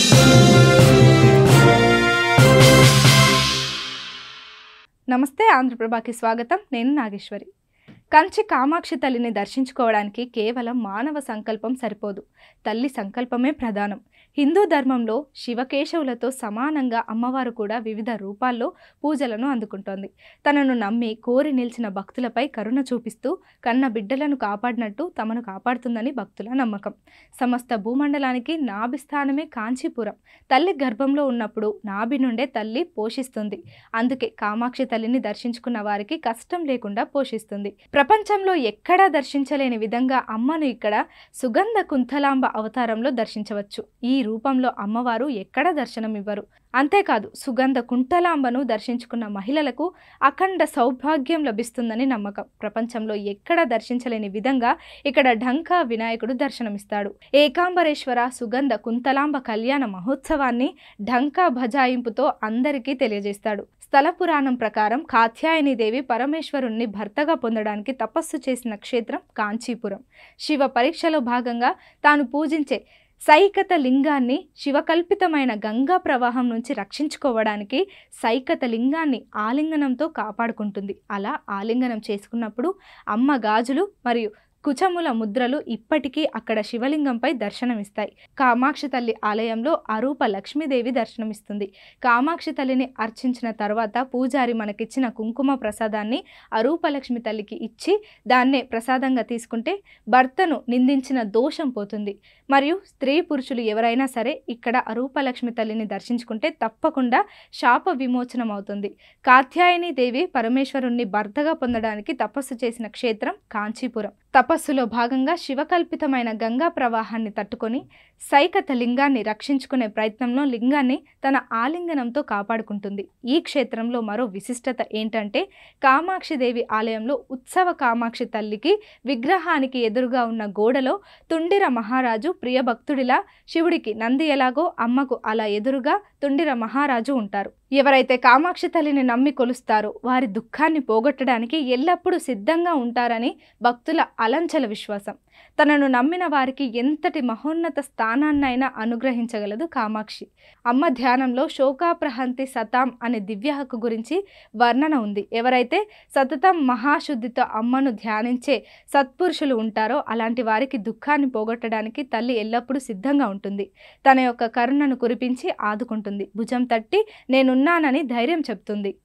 నమస్తే ఆంధ్రప్రభకి స్వాగతం. నేను నాగేశ్వరి. కంచి కామాక్షి తల్లిని దర్శించుకోవడానికి కేవలం మానవ సంకల్పం సరిపోదు, తల్లి సంకల్పమే ప్రధానం. హిందూ ధర్మంలో శివకేశవులతో సమానంగా అమ్మవారు కూడా వివిధ రూపాల్లో పూజలను అందుకుంటోంది. తనను నమ్మి కోరి నిలిచిన భక్తులపై కరుణ చూపిస్తూ కన్న బిడ్డలను కాపాడినట్టు తమను కాపాడుతుందని భక్తుల నమ్మకం. సమస్త భూమండలానికి నాభి స్థానమే కాంచీపురం. తల్లి గర్భంలో ఉన్నప్పుడు నాభి నుండే తల్లి పోషిస్తుంది. అందుకే కామాక్షి తల్లిని దర్శించుకున్న వారికి కష్టం లేకుండా పోషిస్తుంది. ప్రపంచంలో ఎక్కడా దర్శించలేని విధంగా అమ్మను ఇక్కడ సుగంధ కుంతలాంబ అవతారంలో దర్శించవచ్చు. ఈ రూపంలో అమ్మవారు ఎక్కడ దర్శనమివ్వరు. అంతేకాదు, సుగంధ కుంతలాంబను దర్శించుకున్న మహిళలకు అఖండ సౌభాగ్యం లభిస్తుందని నమ్మకం. ప్రపంచంలో ఎక్కడ దర్శించలేని విధంగా ఇక్కడ ఢంకా వినాయకుడు దర్శనమిస్తాడు. ఏకాంబరేశ్వర సుగంధ కుంతలాంబ కళ్యాణ మహోత్సవాన్ని ఢంకా బజాయింపుతో అందరికీ తెలియజేస్తాడు. స్థల పురాణం ప్రకారం కాత్యాయనీదేవి పరమేశ్వరుణ్ణి భర్తగా పొందడానికి తపస్సు చేసిన క్షేత్రం కాంచీపురం. శివ పరీక్షలో భాగంగా తాను పూజించే సైకత లింగాన్ని శివకల్పితమైన గంగా ప్రవాహం నుంచి రక్షించుకోవడానికి సైకత లింగాన్ని ఆలింగనంతో కాపాడుకుంటుంది. అలా ఆలింగనం చేసుకున్నప్పుడు అమ్మ గాజులు మరియు కుచముల ముద్రలు ఇప్పటికీ అక్కడ శివలింగంపై దర్శనమిస్తాయి. కామాక్షి తల్లి ఆలయంలో అరూప లక్ష్మీదేవి దర్శనమిస్తుంది. కామాక్షి తల్లిని అర్చించిన తర్వాత పూజారి మనకిచ్చిన కుంకుమ ప్రసాదాన్ని అరూపలక్ష్మి తల్లికి ఇచ్చి దాన్నే ప్రసాదంగా తీసుకుంటే భర్తను నిందించిన దోషం పోతుంది. మరియు స్త్రీ పురుషులు ఎవరైనా సరే ఇక్కడ అరూపలక్ష్మి తల్లిని దర్శించుకుంటే తప్పకుండా శాప విమోచనం అవుతుంది. కాత్యాయని దేవి పరమేశ్వరుణ్ణి భర్తగా పొందడానికి తపస్సు చేసిన క్షేత్రం కాంచీపురం. తపస్సులో భాగంగా శివకల్పితమైన గంగా ప్రవాహాన్ని తట్టుకొని సైకత లింగాన్ని రక్షించుకునే ప్రయత్నంలో లింగాన్ని తన ఆలింగనంతో కాపాడుకుంటుంది. ఈ క్షేత్రంలో మరో విశిష్టత ఏంటంటే కామాక్షి దేవి ఆలయంలో ఉత్సవ కామాక్షి తల్లికి విగ్రహానికి ఎదురుగా ఉన్న గోడలో తుండిర మహారాజు ప్రియ భక్తుడిలా, శివుడికి నంది ఎలాగో అమ్మకు అలా ఎదురుగా తుండిర మహారాజు ఉంటారు. ఎవరైతే కామాక్షి తల్లిని నమ్మి కొలుస్తారో వారి దుఃఖాన్ని పోగొట్టడానికి ఎల్లప్పుడూ సిద్ధంగా ఉంటారని భక్తుల అలంచల విశ్వాసం. తనను నమ్మిన వారికి ఎంతటి మహోన్నత స్థానాన్నైనా అనుగ్రహించగలదు కామాక్షి. అమ్మ ధ్యానంలో శోకాప్రహంతి సతాం అనే దివ్య హక్కు గురించి వర్ణన ఉంది. ఎవరైతే సతతం మహాశుద్ధితో అమ్మను ధ్యానించే సత్పురుషులు ఉంటారో అలాంటి వారికి దుఃఖాన్ని పోగొట్టడానికి తల్లి ఎల్లప్పుడూ సిద్ధంగా ఉంటుంది. తన యొక్క కరుణను కురిపించి ఆదుకుంటుంది. భుజం తట్టి నేనున్నానని ధైర్యం చెప్తుంది.